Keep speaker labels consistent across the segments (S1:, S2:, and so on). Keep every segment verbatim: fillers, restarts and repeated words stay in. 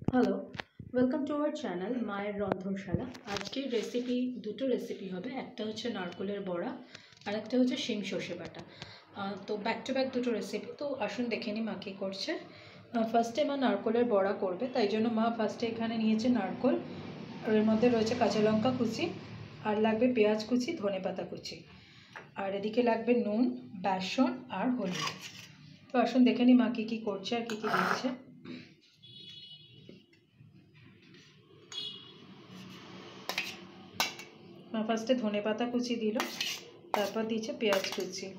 S1: Hello, welcome to our channel মায়ের রন্ধনশালা। আজকের রেসিপি দুটো রেসিপি হবে, একটা হচ্ছে নারকোলের বড়া আর একটা হচ্ছে শিং সর্ষে বাটা। তো ব্যাক টু ব্যাক দুটো রেসিপি। তো আসুন দেখে নিই মা কী করছে। ফার্স্টে মা নারকোলের বড়া করবে, তাই জন্য মা ফার্স্টে এখানে নিয়েছে নারকোল, আর এর মধ্যে রয়েছে কাঁচা লঙ্কা কুচি, আর লাগবে পেঁয়াজ কুচি, ধনে পাতা কুচি, আর এদিকে লাগবে নুন, বেসন আর হলুদ। তো আসুন দেখে নিই মা কী কী করছে আর কী কী দিচ্ছে। ফার্স্টে ধনে পাতা কুচি দিল, তারপর দিয়েছে পেঁয়াজ কুচি।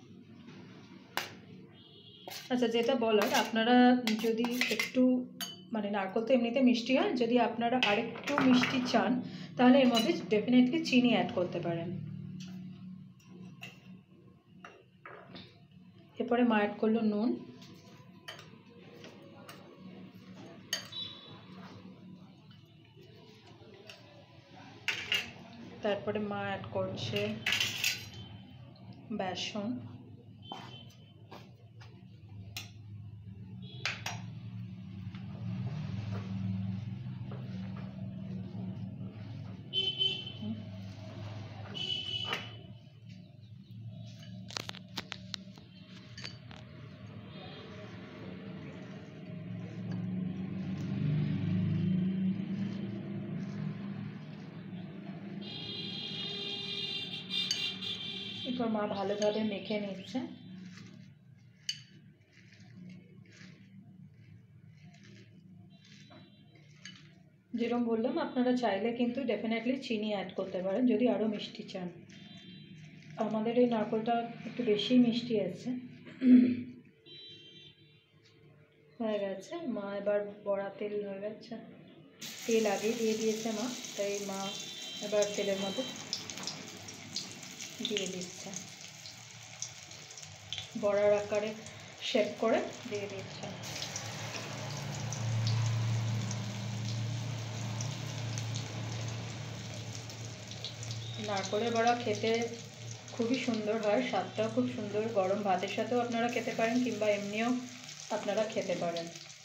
S1: আচ্ছা, যেটা বলার, আপনারা যদি একটু মানে নারকোল তো এমনিতে মিষ্টি হয়, যদি আপনারা আরেকটু মিষ্টি চান তাহলে এর মধ্যে ডেফিনেটলি চিনি অ্যাড করতে পারেন। এরপরে মা অ্যাড করলো নুন, তারপরে মা অ্যাড করছে বেসন, এরপর মা ভালোভাবে মেখে নিচ্ছে। যেরকম বললাম, আপনারা চাইলে কিন্তু ডেফিনেটলি চিনি অ্যাড করতে পারেন যদি আরও মিষ্টি চান। আমাদের এই নারকোলটা একটু বেশি মিষ্টি আছে। হয়ে গেছে মা, এবার বড়া তেল হয়ে গেছে, তেল আগে দিয়ে দিয়েছে মা, তাই মা এবার তেলের মধ্যে দিয়ে দিচ্ছে, বড়ার আকারে শেপ করে দিয়ে দিচ্ছে। নারকোলের বড়া খেতে খুবই সুন্দর হয়, স্বাদটাও খুব সুন্দর। গরম ভাতের সাথেও আপনারা খেতে পারেন, কিংবা এমনিও আপনারা খেতে পারেন।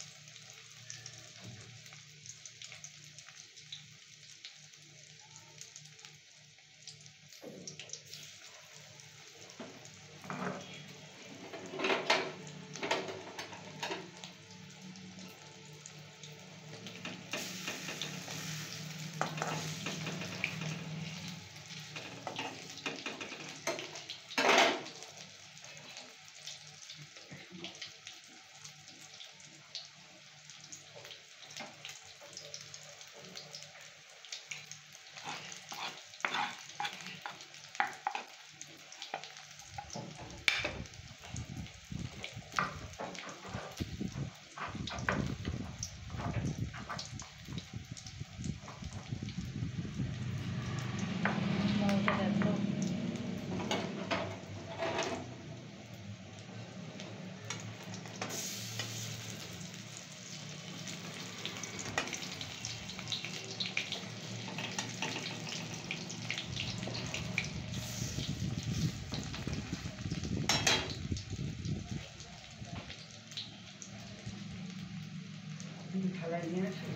S2: থালায় নিয়ে আসি।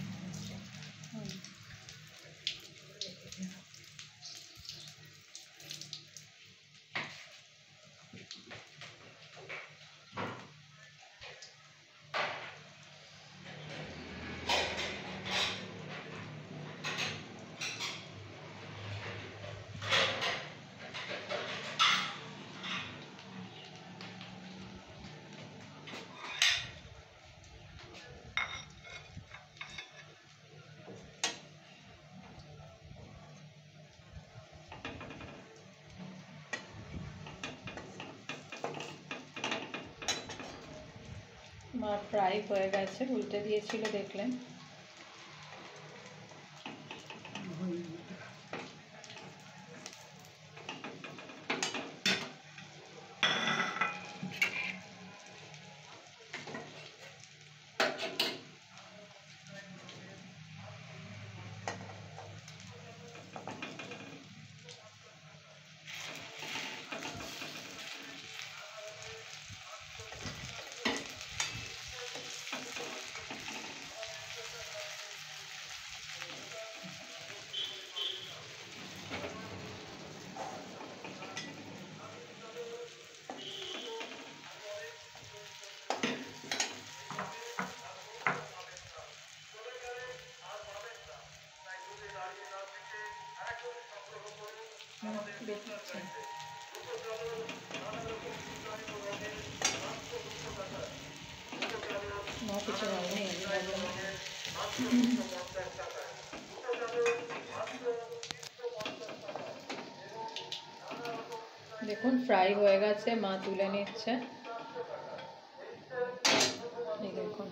S1: মা ফ্রাই হয়ে গেছে, উল্টে দিয়েছিল দেখলেন। বেটাচ্ছে মা কিছু হয়নি দেখুন ফ্রাই হয়ে গেছে, মা তুলে নিচ্ছে। এই দেখুন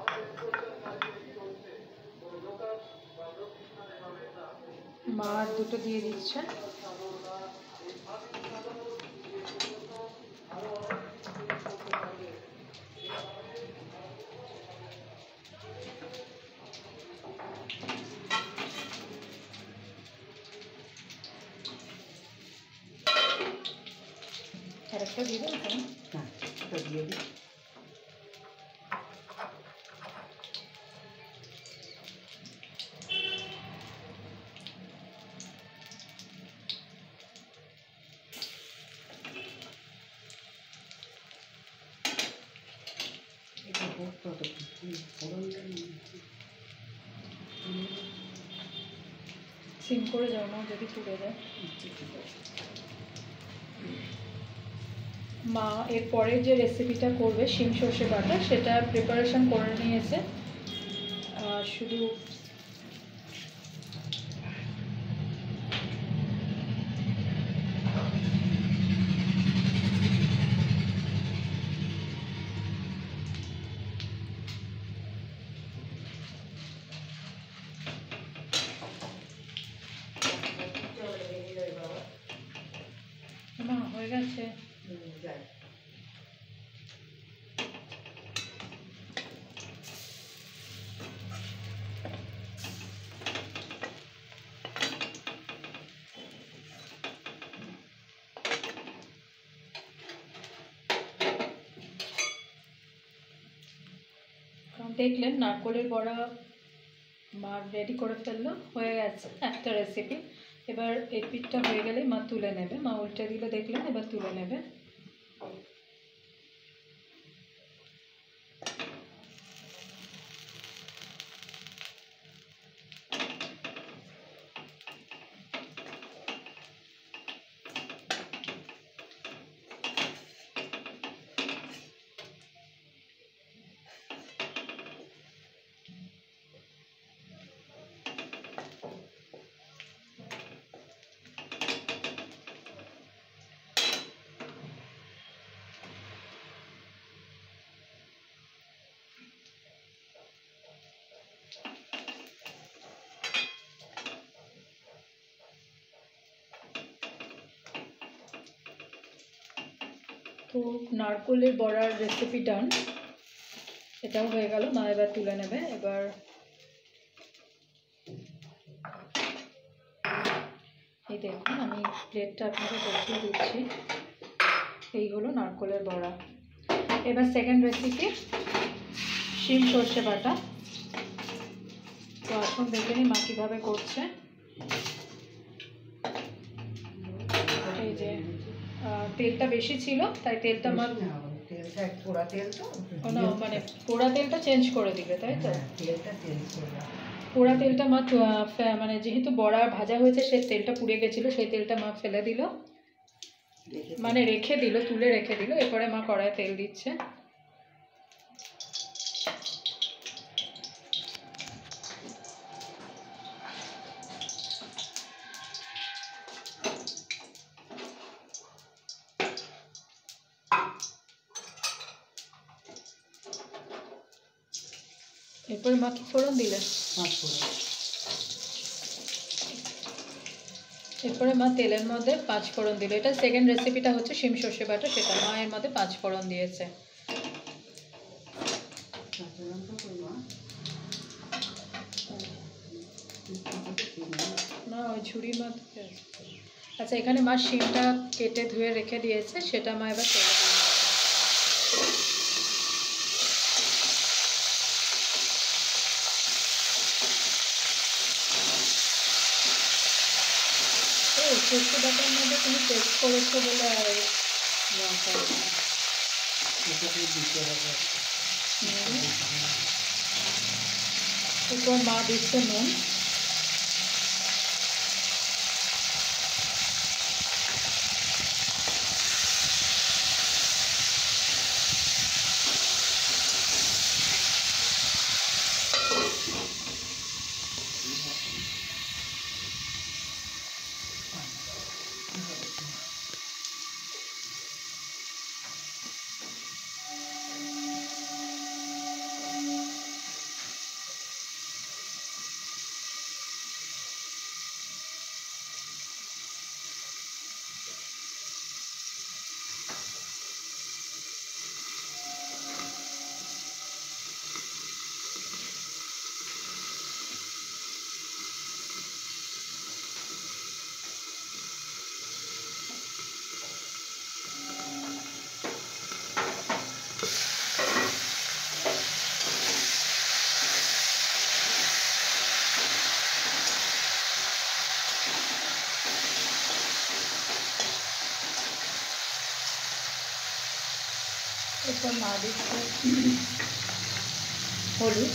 S1: মা দুটো দিয়ে দিচ্ছে। আরেকটা দিয়ে দেন? হ্যাঁ, এটা দিয়ে দিই। সিম করে যাও না, যদি পুড়ে যায়। মা এরপরে যে রেসিপিটা করবে শিম সর্ষে বাটা, সেটা প্রিপারেশন করে নিয়েছে। শুধু মা হয়ে গেছে। দেখলেন নারকোলের বড়া মা রেডি করে ফেললো, হয়ে গেছে একটা রেসিপি। এবার এই পিঠটা হয়ে গেলে মা তুলে নেবে। মা উল্টে দিলে দেখলেন, এবার তুলে নেবে। তো নারকোলের বড়ার রেসিপি ডান, এটাও হয়ে গেল। মা এবার তুলে নেবে। এবার এই দেখুন আমি প্লেটটা আপনাকে দেখিয়ে দিচ্ছি। এই হলো নারকোলের বড়া। এবার সেকেন্ড রেসিপি শিম সর্ষে বাটা। তো আসুন দেখে নিই মা কীভাবে করছে। এই যে তেলটা বেশি ছিল, তাই তেলটা মা
S2: পোড়া তেল তো
S1: না মানে পোড়া তেলটা চেঞ্জ করে দিবে, তাই তো?
S2: তেলটা চেঞ্জ করে
S1: পোড়া তেলটা মা মানে যেহেতু বড়া ভাজা হয়েছে সেই তেলটা পুড়ে গেছিলো, সেই তেলটা মা ফেলে দিল, মানে রেখে দিল, তুলে রেখে দিল। এরপরে মা কড়ায় তেল দিচ্ছে। এরপরে মা কি ফোড়ন দিলে? এরপরে মা তেলের মধ্যে পাঁচ ফোড়ন দিল। এটা সেকেন্ড রেসিপিটা হচ্ছে শিম সর্ষে বাটা, সেটা মা এর মধ্যে পাঁচ ফোড়ন দিয়েছে। না ওই ঝুড়ির মধ্যে। আচ্ছা, এখানে মা শিমটা কেটে ধুয়ে রেখে দিয়েছে, সেটা মা এবার তেলে দিয়েছে। সর্ষে বাটার মধ্যে তুমি টেস্ট করেছো বলে আর এরপর মা দিচ্ছে নুন। এরপর মা দিচ্ছে হলুদ,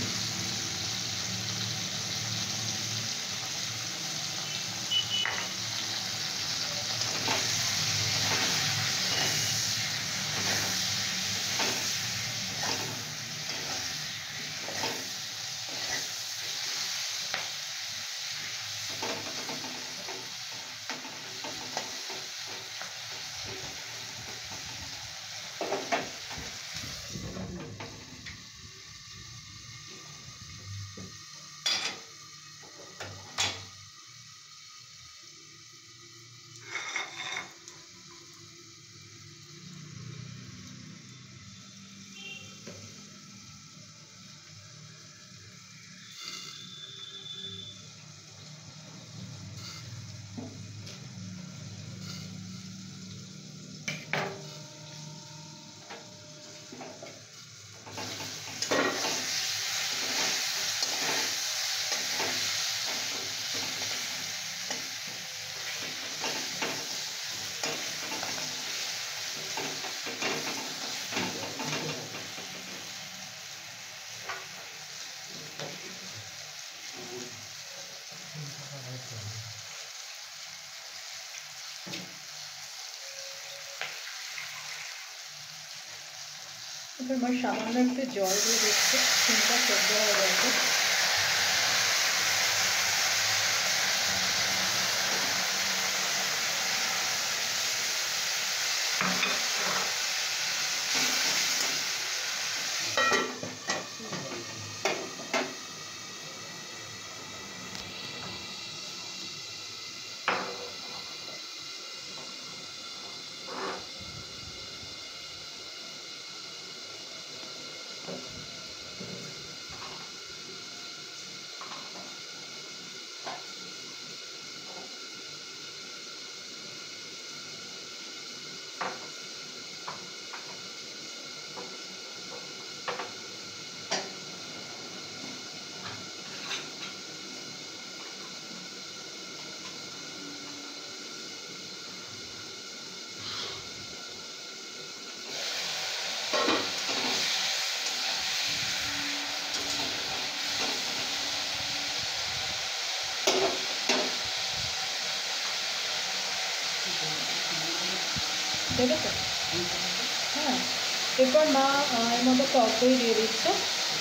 S1: এবার মা সামান্য একটু জল দিয়ে দিচ্ছে, চিনটা সেদ্ধ হয়ে গেছে। ঠিক আছে, হ্যাঁ। এরপর মা এর মধ্যে টক দই দিয়ে দিচ্ছে।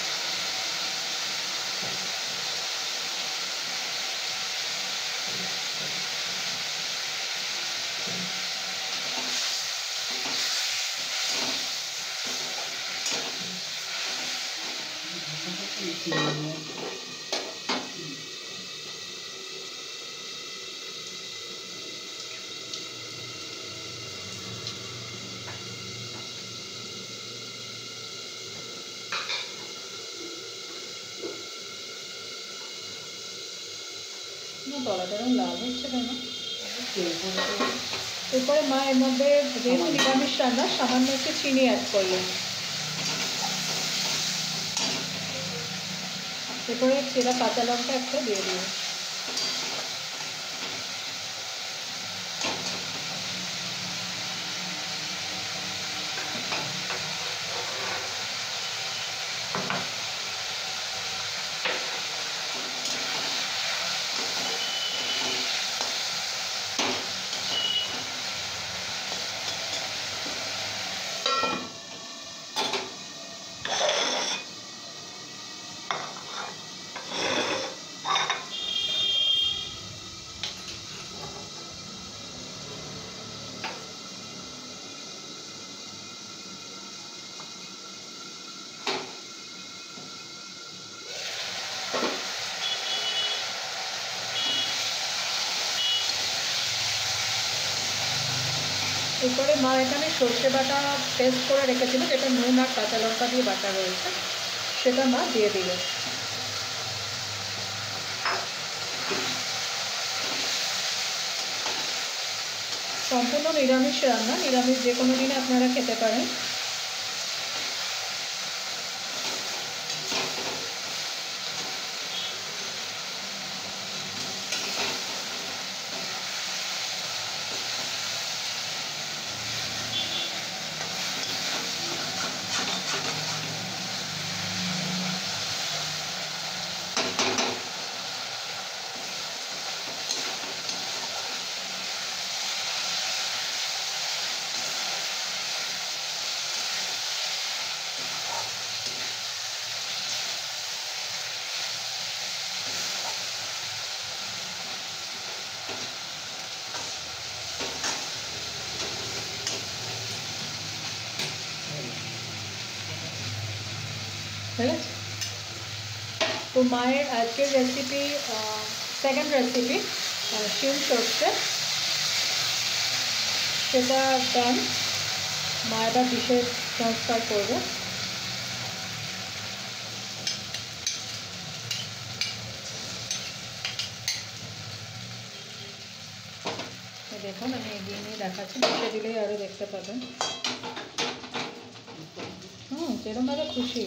S1: না তলাটা এরকম লাল হচ্ছে কেন? এরপরে মা এর মধ্যে যেহেতু নিরামিষ রান্না সামান্য একটু চিনি অ্যাড করলেন। এরপরে চেরা কাঁচা লঙ্কা একটা দিয়ে দিন। এরপরে মা এখানে সর্ষে বাটা পেস্ট করে রেখেছিল, যেটা নুন আর কাঁচা লঙ্কা দিয়ে বাটা রয়েছে, সেটা মা দিয়ে দিল। সম্পূর্ণ নিরামিষ রান্না, নিরামিষ যে কোনো দিনে আপনারা খেতে পারেন। ঠিক আছে। তো মায়ের আজকের রেসিপি সেকেন্ড রেসিপি শিম সর্ষে, সেটা ডান। মা এবার ডিশে ট্রান্সফার করবে। দেখুন আমি এগিয়ে নিয়ে দেখাচ্ছি, ডিশে দিলেই আরও দেখতে পাবেন। হুম যেরকমভাবে খুশি।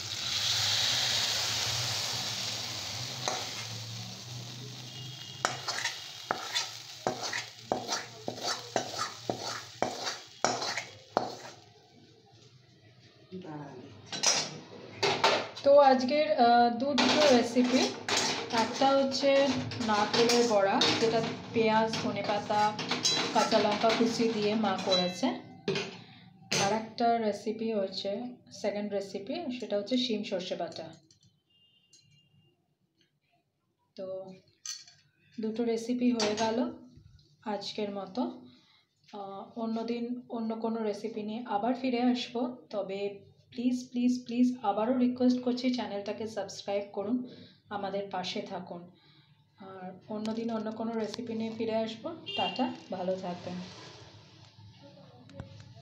S1: তো আজকের দু দুটো রেসিপি, একটা হচ্ছে নারকেলের বড়া, যেটা পেঁয়াজ, ধনেপাতা, কাঁচা লঙ্কা কুচি দিয়ে মা করেছে। আর একটা রেসিপি হচ্ছে সেকেন্ড রেসিপি, সেটা হচ্ছে শিম সর্ষে বাটা। তো দুটো রেসিপি হয়ে গেল আজকের মতো। অন্যদিন অন্য কোনো রেসিপি নিয়ে আবার ফিরে আসবো। তবে প্লিজ প্লিজ প্লিজ আবারও রিকোয়েস্ট করছি, চ্যানেলটাকে সাবস্ক্রাইব করুন, আমাদের পাশে থাকুন। আর অন্যদিন অন্য কোনো রেসিপি নিয়ে ফিরে আসবো। টাটা, ভালো থাকবেন।